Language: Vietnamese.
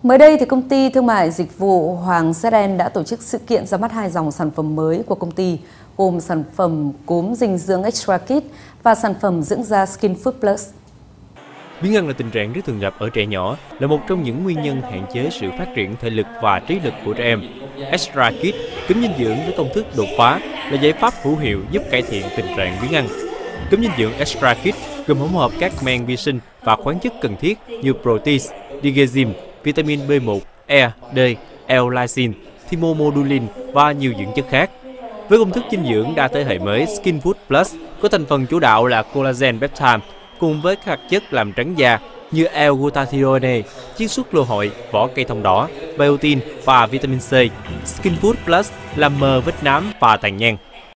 Mới đây thì công ty thương mại dịch vụ Hoàng Seren đã tổ chức sự kiện ra mắt 2 dòng sản phẩm mới của công ty, gồm sản phẩm cốm dinh dưỡng Extra Kit và sản phẩm dưỡng da Skin Food Plus. Biếng ăn là tình trạng rất thường gặp ở trẻ nhỏ, là một trong những nguyên nhân hạn chế sự phát triển thể lực và trí lực của trẻ em. Extra Kit, cúm dinh dưỡng với công thức đột phá, là giải pháp hữu hiệu giúp cải thiện tình trạng biếng ăn. Cúm dinh dưỡng Extra Kit gồm hỗn hợp các men vi sinh và khoáng chất cần thiết như protein, digesine, vitamin B1, E, D, L-lysine, thymomodulin và nhiều dưỡng chất khác. Với công thức dinh dưỡng đa thế hệ mới Skin Food Plus có thành phần chủ đạo là collagen peptide cùng với các hoạt chất làm trắng da như L-glutathione, chiết xuất lô hội, vỏ cây thông đỏ, biotin và vitamin C. Skin Food Plus làm mờ vết nám và tàn nhang.